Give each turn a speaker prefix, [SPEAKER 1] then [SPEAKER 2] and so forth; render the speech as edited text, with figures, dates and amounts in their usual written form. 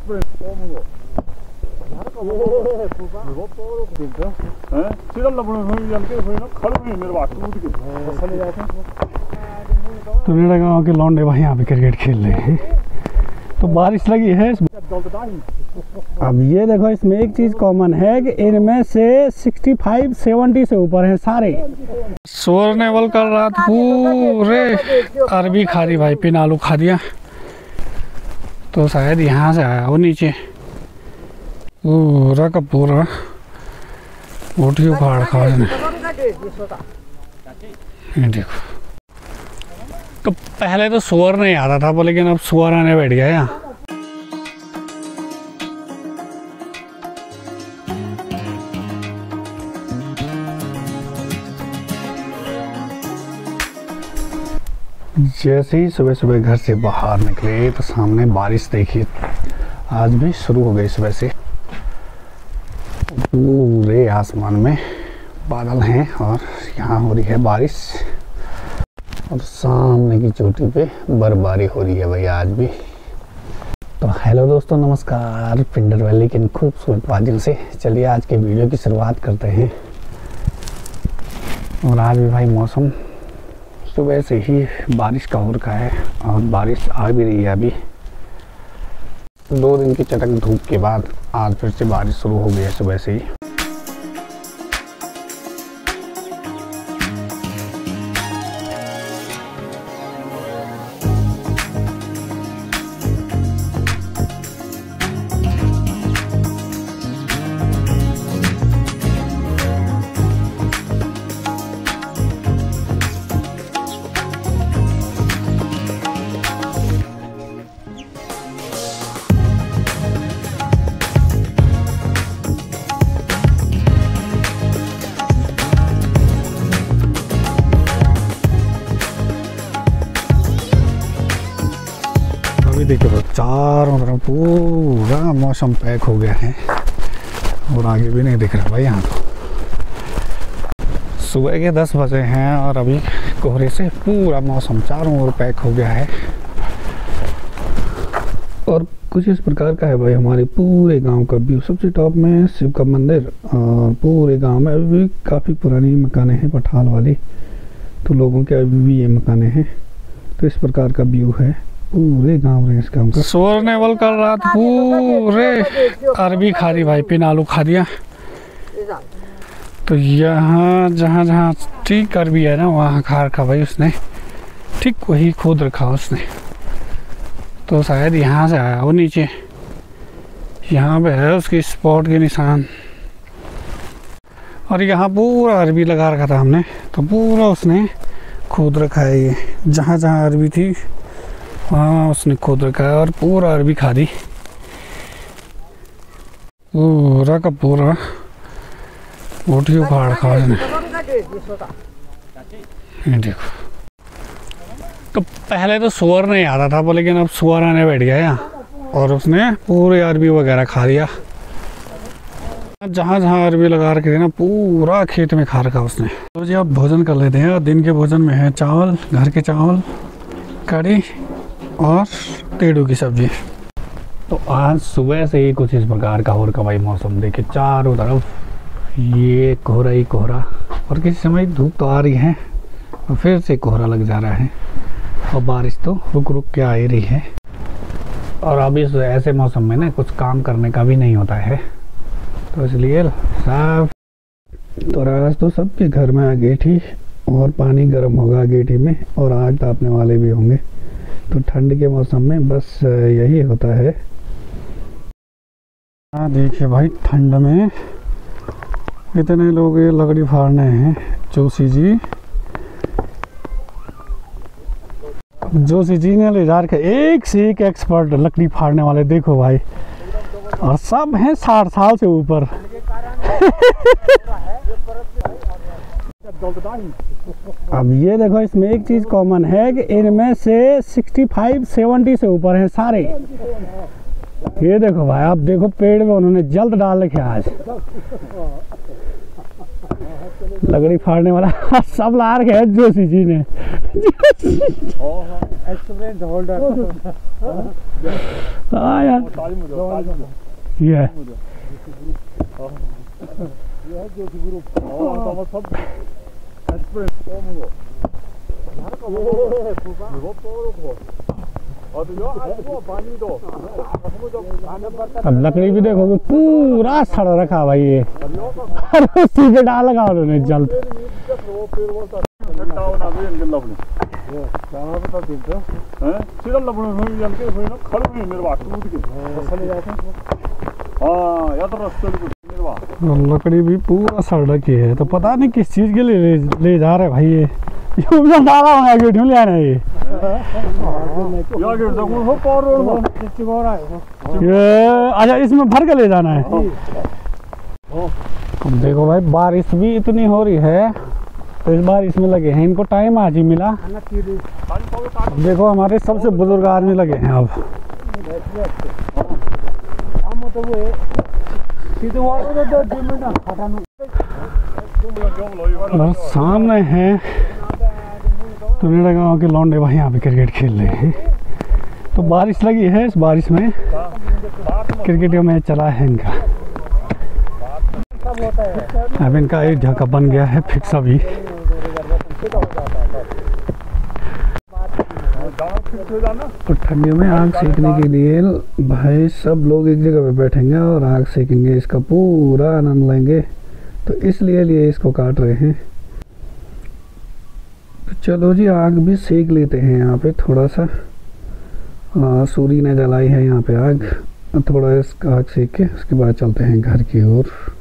[SPEAKER 1] तो नेड़ा गाँव के लौंडे भाई यहाँ पे क्रिकेट खेल रहे हैं। तो बारिश लगी है। अब ये देखो, इसमें एक चीज कॉमन है कि इनमें से 65-70 से ऊपर है सारे। सोर ने बल कर रात पूरे अरबी खा दी भाई, पिन आलू खा दिया। तो शायद यहाँ से आया वो नीचे पूरा का पूरा उठी उखाड़ खा ने। देखो, तो पहले तो सुअर नहीं आता था, लेकिन अब सुअर आने बैठ गया यहाँ। जैसे ही सुबह सुबह घर से बाहर निकले तो सामने बारिश देखी, आज भी शुरू हो गई सुबह से। पूरे आसमान में बादल हैं और यहाँ हो रही है बारिश, और सामने की चोटी पे बर्फबारी हो रही है भाई आज भी। तो हेलो दोस्तों, नमस्कार। पिंडर वैली की इन खूबसूरत वादियों से चलिए आज के वीडियो की शुरुआत करते हैं। और आज भी भाई मौसम सुबह से ही बारिश का हो रखा है और बारिश आ भी रही है। अभी 2 दिन की चटक धूप के बाद आज फिर से बारिश शुरू हो गई है सुबह से ही। देखिए, चारों तरफ पूरा मौसम पैक हो गया है और आगे भी नहीं दिख रहा भाई। यहाँ तो सुबह के 10 बजे हैं और अभी कोहरे से पूरा मौसम चारों ओर पैक हो गया है। और कुछ इस प्रकार का है भाई हमारे पूरे गांव का व्यू। सबसे टॉप में शिव का मंदिर, और पूरे गांव में अभी भी काफ़ी पुरानी मकानें हैं पठाल वाली, तो लोगों के अभी भी ये मकानें हैं। तो इस प्रकार का व्यू है पूरे गांव में इस गांव का। सोर ने बल कर रात पूरे अरबी खा दी भाई, पिन आलू खा दिया। तो यहाँ जहाँ जहाँ ठीक अरबी है ना, वहाँ खा रखा भाई उसने, ठीक वही खोद रखा उसने। तो शायद यहाँ से आया वो नीचे, यहाँ पे है उसकी स्पॉट के निशान। और यहाँ पूरा अरबी लगा रखा था हमने, तो पूरा उसने खोद रखा है। ये जहाँ जहाँ अरबी थी हाँ उसने खोद रखा है और पूरा अरबी खा दी, पूरा का पूरा उठी उखाड़ खा ने। देखो, तो पहले तो सुअर नहीं आता था, लेकिन अब सुअर आने बैठ गया यहाँ और उसने पूरे अरबी वगैरह खा दिया। जहाँ जहाँ अरबी लगा रखे थे ना, पूरा खेत में खा रखा उसने। तो जी अब भोजन कर लेते हैं। दिन के भोजन में है चावल, घर के चावल, कढ़ी और तेड़ू की सब्जी। तो आज सुबह से ही कुछ इस प्रकार का और का भाई मौसम देखिए, चारों तरफ ये कोहरा ही कोहरा, और किसी समय धूप तो आ रही है और फिर से कोहरा लग जा रहा है, और बारिश तो रुक रुक के आ ही रही है। और अब इस ऐसे मौसम में ना कुछ काम करने का भी नहीं होता है, तो इसलिए साफ। तो आज तो सबके घर में अगेठी और पानी गर्म होगा अगेठी में, और आग तापने वाले भी होंगे। तो ठंड के मौसम में बस यही होता है। देखिए भाई, ठंड में इतने लोग ये लकड़ी फाड़ने हैं। जोशी जी ने ले जा के एक से एक एक्सपर्ट लकड़ी फाड़ने वाले, देखो भाई, और सब हैं 60 साल से ऊपर। अब ये देखो, इसमें एक चीज कॉमन है कि इनमें से 65-70 से ऊपर है सारे। ये देखो भाई, आप देखो पेड़ में उन्होंने जल्द डाल रखे आज। लकड़ी फाड़ने वाला सब ला रखे है जोशी जी ने।
[SPEAKER 2] Experience holder.
[SPEAKER 1] हाँ यार ये है
[SPEAKER 2] जोशी ग्रुप। सब एक्सपीरियंस
[SPEAKER 1] अब लकड़ी भी देखोगे पूरा सड़ रखा भाई ये, उसी पे डाल लगा उन्होंने जल्द। लकड़ी भी पूरा सड़ रखी है, तो पता नहीं किस चीज के लिए ले जा रहे भाई ये डाला होगा गेट में ले आना ये। अच्छा इसमें भर के ले जाना है। अब देखो भाई बारिश भी इतनी हो रही है, तो इस बार इसमें लगे हैं, इनको टाइम आज ही मिला। अब देखो हमारे सबसे बुजुर्ग आदमी लगे हैं अब। और सामने हैं तुनेड़ा गाँव के लौंडे भाई यहाँ पे क्रिकेट खेल रहे हैं। तो बारिश लगी है, इस बारिश में क्रिकेट का मैच चला है इनका। अब इनका एक झटका बन गया है फिक्स अभी। तो ठंडियों में आग सेकने के लिए भाई सब लोग एक जगह पे बैठेंगे और आग सेकेंगे, इसका पूरा आनंद लेंगे। तो इसलिए इसको काट रहे हैं। तो चलो जी आग भी सेक लेते हैं यहाँ पे थोड़ा सा। सूरी ने जलाई है यहाँ पे आग, थोड़ा इसका आग सेक के उसके बाद चलते हैं घर की ओर।